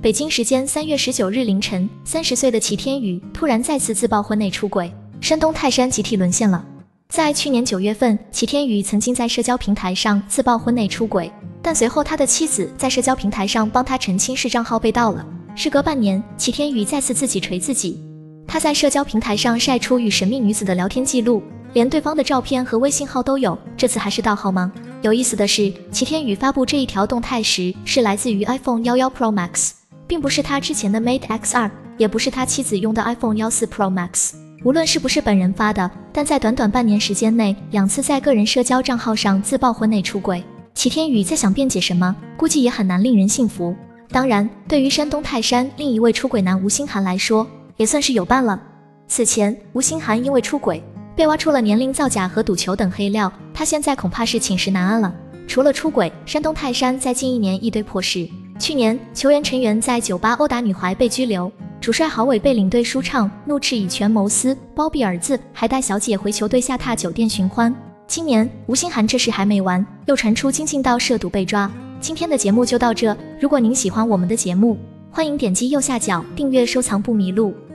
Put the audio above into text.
北京时间3月19日凌晨，30岁的齐天宇突然再次自曝婚内出轨，山东泰山集体沦陷了。在去年9月份，齐天宇曾经在社交平台上自曝婚内出轨，但随后他的妻子在社交平台上帮他澄清是账号被盗了。时隔半年，齐天宇再次自己锤自己，他在社交平台上晒出与神秘女子的聊天记录，连对方的照片和微信号都有，这次还是盗号吗？有意思的是，齐天宇发布这一条动态时是来自于 iPhone 11 Pro Max， 并不是他之前的 Mate X2， 也不是他妻子用的 iPhone 14 Pro Max。无论是不是本人发的，但在短短半年时间内，2次在个人社交账号上自曝婚内出轨，齐天宇在想辩解什么，估计也很难令人信服。当然，对于山东泰山另一位出轨男吴兴涵来说，也算是有伴了。此前，吴兴涵因为出轨被挖出了年龄造假和赌球等黑料，他现在恐怕是寝食难安了。除了出轨，山东泰山在近1年一堆破事。去年，球员陈元在酒吧殴打女孩被拘留，主帅郝伟被领队舒畅怒斥以权谋私，包庇儿子，还带小姐回球队下榻酒店寻欢。今年，吴兴涵这事还没完，又传出京劲道涉赌被抓。今天的节目就到这，如果您喜欢我们的节目，欢迎点击右下角订阅收藏不迷路。